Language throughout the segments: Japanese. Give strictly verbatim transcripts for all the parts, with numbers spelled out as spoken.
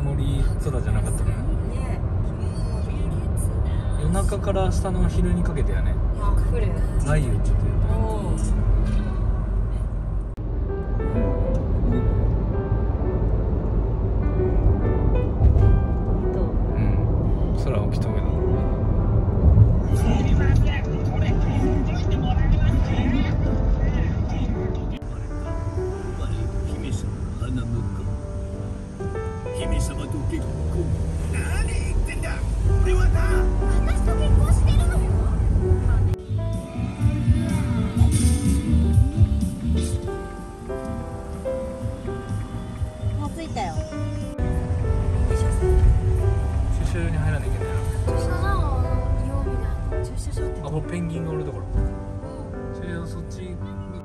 曇り空じゃなかったね。夜中から明日の昼にかけてやね。 あ、降る。 雷雨ちょっとやった。 おー。 空起きたけど。 姫様と結婚。何言ってんだ。俺はな、私と結婚してるのよ。 もう着いたよ。 駐車場に入らなきゃいけないな。 駐車場のイオンみたいな。駐車場って。 あ、これペンギンがおるところ。それをそっちに。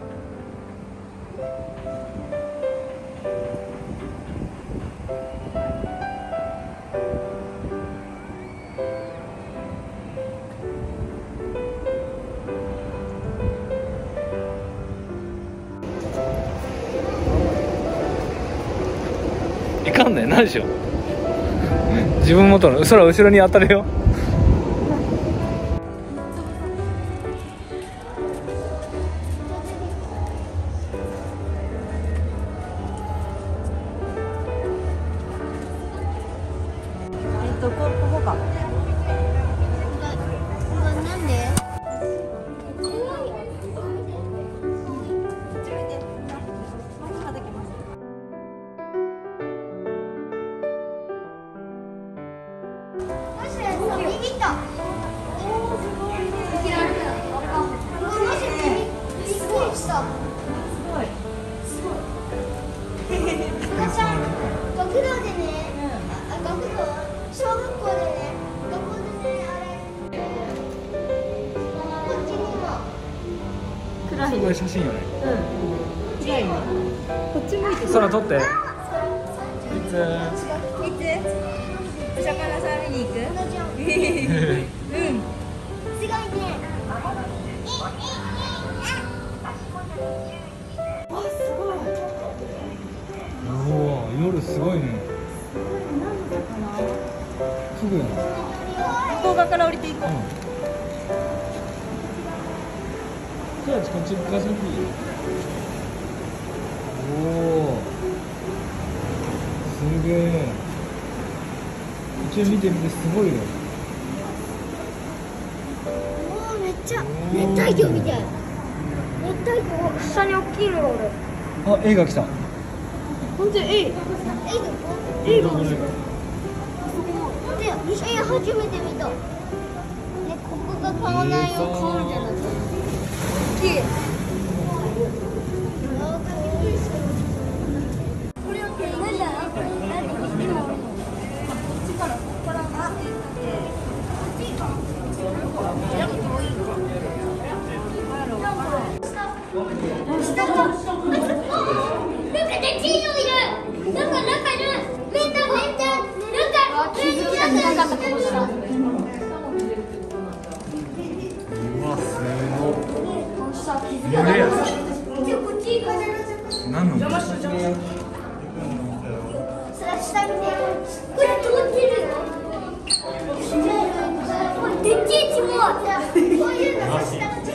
いかんねん、何でしょう。自分元の空後ろに当たるよ。 えっと、こ、ここか。なんで。 学童でね、あ、学童、小学校でね、学校でね、あれ、こっちにも。 暗い。 これ写真よね。 うん。暗いね。こっち向いて。 空撮って。いつ。 いつ。お魚さん見に行く。うん。 すごいね。 あ、すごい。 おお、夜すごいね。フグやな。 向こう側から降りていこう。 じゃあこっち側に。おお。すげえ。一応見てみて、すごいよ。 おお、めっちゃ熱帯魚みたい。熱帯魚、下に大きいのがおる。 あ、映画来た。 本当に、えい。 えいが、えいが。ほんとや、えい初めて見た。ね、ここが顔ないよ、顔みたいな。大きい。これは何だ。何、こっちも。こっちから、ここから走っていって。こっちか。やっぱ遠いか。下か。なんかね、チーズいる。なんか、なんかいる。メンタ、メンタ。なんか、気づきがなかったかもしれない。 うわ、すごい。 揺れやつ。こっち行かない。 何の。 それ下見て。これ通ってるよ。これでっけえちも。こういうのが下の。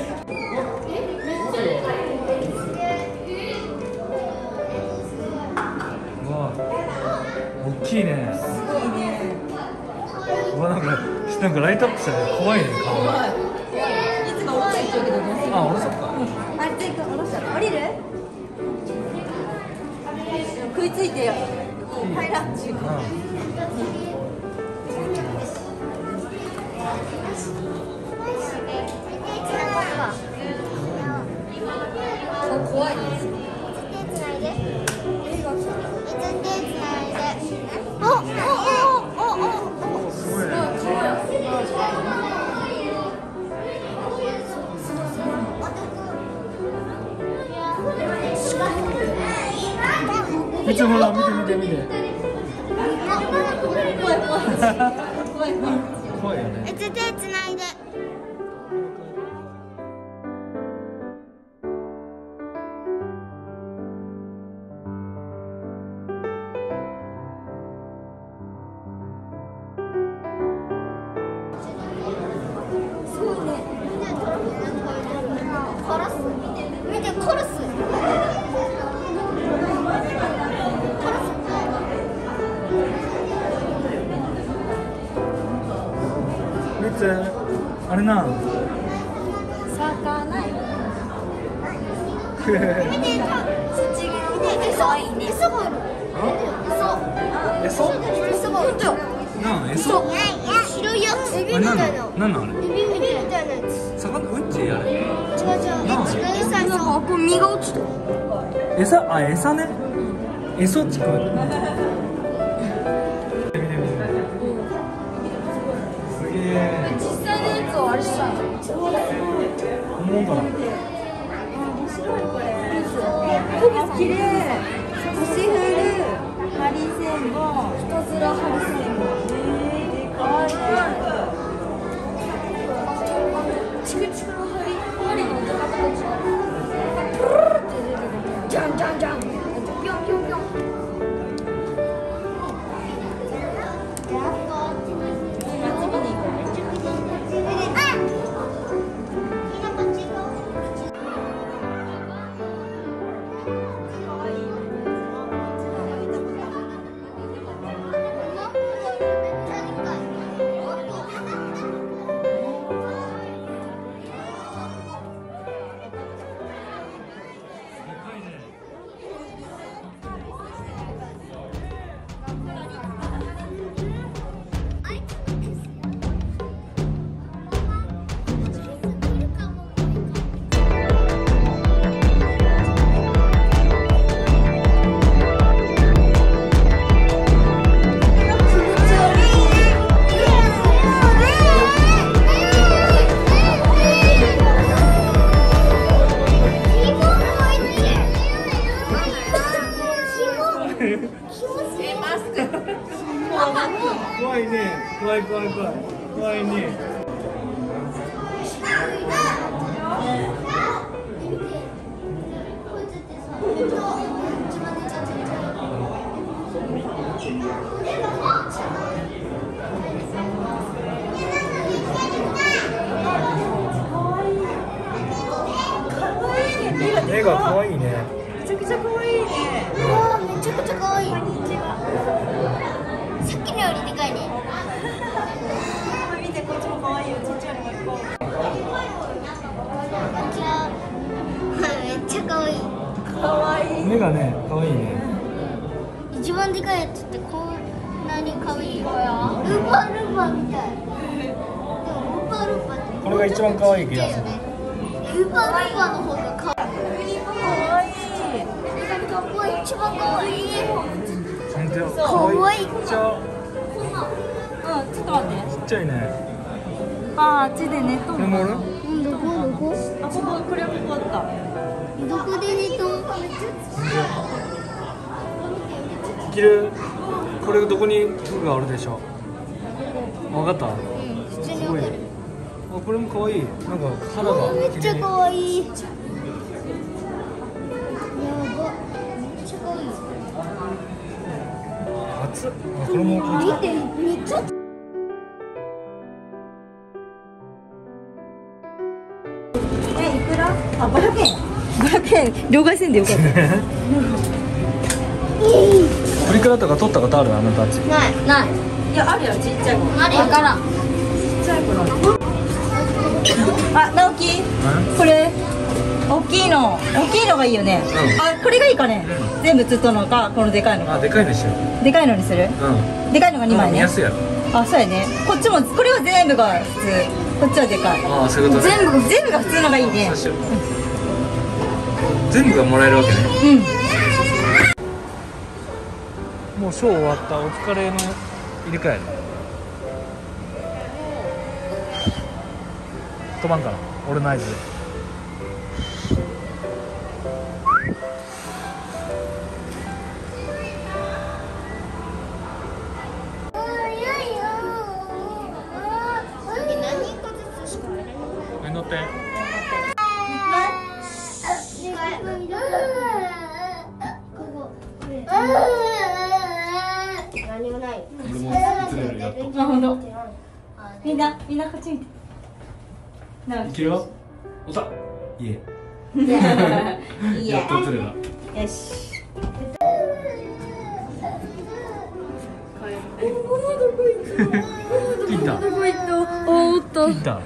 うわ、大きいね。 すごいね。 うわ、なんか、なんかライトアップしたら怖いね、顔。 怖い。いつも落ちてるけどね。 あ、俺そっか。 あれ、全部下ろしたら降りる？食いついてよ。入らんちゅう。怖いです。 手つないで。手つないで。お、お、お、お、お、お。 すごいね。いつもの見て見て見て。 怖い怖い。怖い怖い。 怖いよね。 手つないで。 つあれな。 魚。 そっち側に可愛いね。餌がある。 えそ餌がある。 なあえそ白いやつ。エビあみたないんなな。 んなんなんあれエビみたいなやつ。 魚うんちあれ違う違う。餌餌。これ身が落ちた。 餌あ餌ねえそっちくんすげえ実際のやつをあれしたの。 思うかなあ、綺麗。星降る。ハリセンボン。ひたすらハリセンボン。えー、でかいね。チクチクのハリ、ハリの出方が違う。プルルって出てくる。ジャンジャンジャン。ピョンピョンピョン。 怖いね怖い怖い怖い怖いね目が可愛いね。 めちゃくちゃ可愛いね。 わあ、めちゃくちゃ可愛い。こんにちは。さっきのよりでかいね。 これ見て、こっちも可愛いよ。ちっちゃいのがいっぱい。 こんにちは。めっちゃ可愛い。 可愛い。 目がね可愛いね。 一番でかいやつってこんなに可愛い。ルパルパみたい。でもルパルパってこれが一番可愛い気がする。 ルパルパの方が可愛い。 可愛い。 ここ一番可愛い。 本当よ。 可愛い。 ちっちゃうん、ちょっと待って。 ちっちゃいね。 あー、あっちで寝とんのかな。 これもおる？ うん、どこどこ？ あ、ここ、これはここあった。 どこで寝とん？ いける。これどこに服があるでしょう。わかった。 うん、普通にわかる。 あ、これも可愛い。なんか肌がめっちゃ綺麗。 可愛い。やば。めっちゃ可愛い。 熱っ。あ、これも大きい。 見て、めっちゃ。 え、いくら？あ、ごひゃくえん。ごひゃくえん、両替せんでよかった。 プリクラとか撮ったことある？あなたたち。 ない、ない。 いや、あるよ、ちっちゃい子。 あれ、わからん。 ちっちゃい子だ。あ、直樹、これ。大きいの、大きいのがいいよね。 うんあ、これがいいかね。全部つっとのか、このでかいのか。 あ、でかいですよ。 でかいのにする。 うん。 でかいのがにまいね。 見やすいやろ。 あ、そうやね。こっちも、これは全部が普通。こっちはでかい。 ああ、そういうことね。 全部、全部が普通のがいいねそう。しよう。全部がもらえるわけね。 うん。 もうショー終わった。お疲れの入れ替える。飛ばんかな。俺の合図で。はい、乗って。 何もない。 俺も映れるやっと。 あ、ほんと。みんな、みんなこっち見て。ないけるよ。おさ。いえ。 いや。 やっと映れた。 よし。 切った。 どこ行った？あ、おった。 当。 行った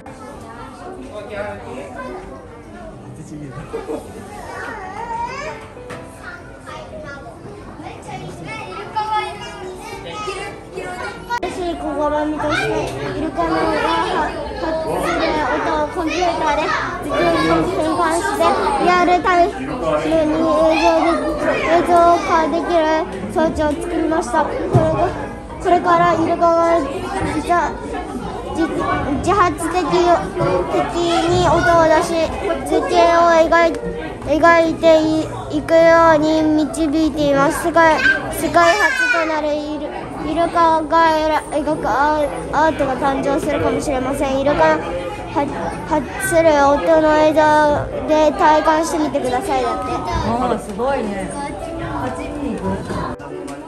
新しい試みとしてイルカのが発する音をコンピューターで実際に変換してリアルタイムに映像で映像化できる装置を作りました。これがこれからイルカが自自発的的に音を出し図形を描い描いていくように導いています。世界世界初となるイルイルカが描くアートが誕生するかもしれません。イルカの発する音の映像で体感してみてください。だって。 ああ、すごいね。こっち見に行く。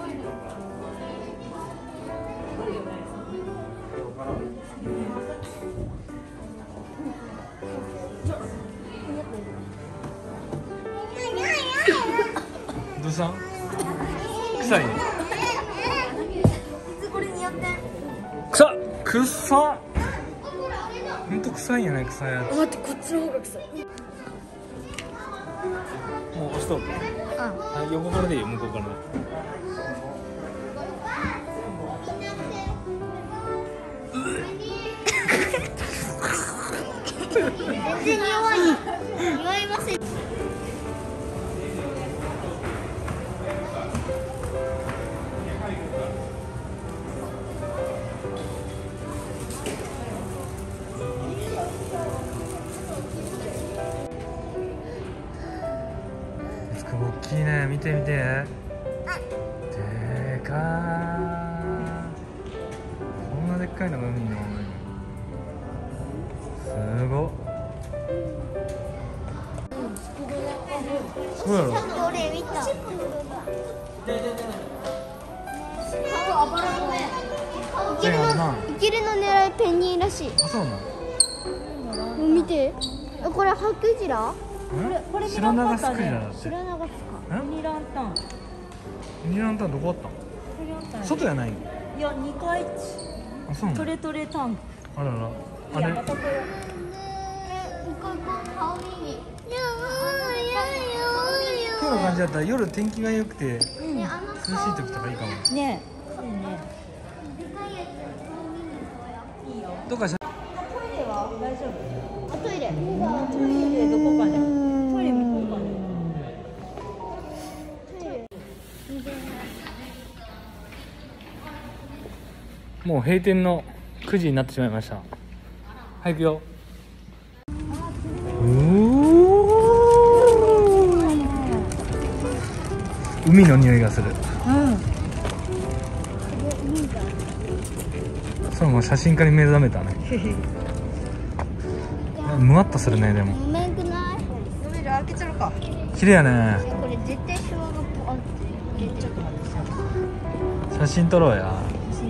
どうしたん？臭いね。臭っ、臭っ。ほんと臭いんやね、臭いやつ。 待って、こっちの方が臭い。 もう押しとる。あ、横からでいいよ、向こうから。 全然匂わない。匂いません。 大きいね、見て見て。でかー。こんなでっかいのが海におる。すごっ。そうやろ。 俺見た。 生きるの狙いペンギンらしい。 あ、そうなの。 見て。これハクジラ？ これ白長スクジラだって。 白長スユニランタン。 ユニランタンどこあったの？外やないの？ いや、二階地。 あ、そうなの。 トレトレタンク。 あらら。 いあれ。 や、またこれ。 今日の感じだったら夜天気が良くて涼しい時とかいいかも。 ねえ。いいね。 どっかしゃ。 トイレは大丈夫？ あ、トイレ。 トイレどこかね。トイレ向こうかね。 もう閉店のくじになってしまいました。はい、行くよ。海の匂いがする。それも写真家に目覚めたね。むわっとするね。でもうめくない？ トイレ開けちゃうか。 綺麗やね。 これ絶対シワがポンってちょっと待って。 写真撮ろうや。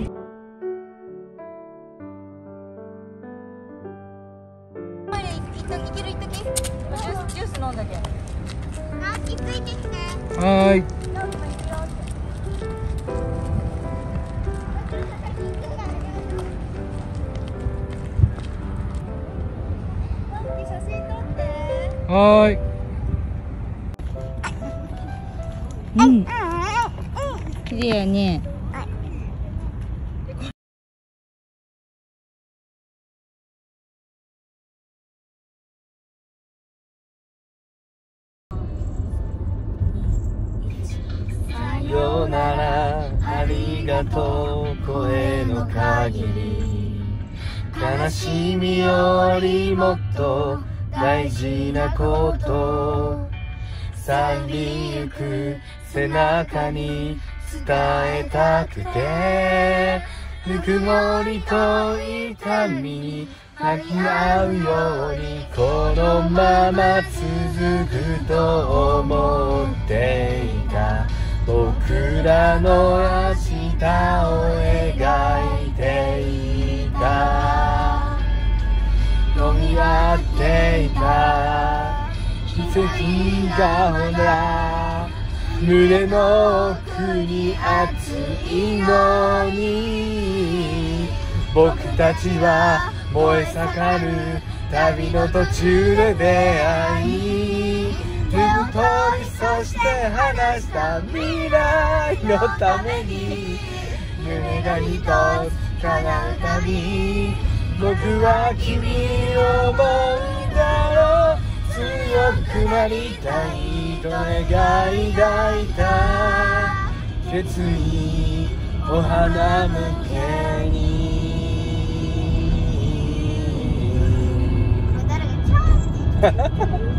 トイレ行ったき、いける行ったき。ジュース、ジュース飲んだけ。 あ、気づいてきて。 はーい。 写真撮って。 はーい。 うん。綺麗やね。 さよなら、ありがとう、声の限り。悲しみよりもっと大事なこと。去りゆく背中に伝えたくて。ぬくもりと痛みに吐き合うようにこのまま続くと思っていた。僕らの明日を描いていた。飲み合っていた奇跡がほら胸の奥に熱いのに僕たちは燃え盛る旅の途中で出会い、手太りそして話した未来のために夢が一つ叶うたび、僕は君を思うんだろう、強くなりたいと願い抱いた決意お花向けに。 誰がチャーって言ってる